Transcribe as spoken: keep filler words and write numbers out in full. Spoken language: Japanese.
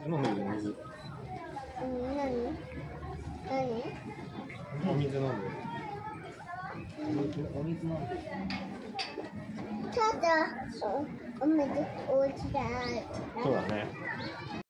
飲む水。 うん、何？何？ お水飲む。お水飲む。 ただ、お、お水お家じゃない。 そうだね。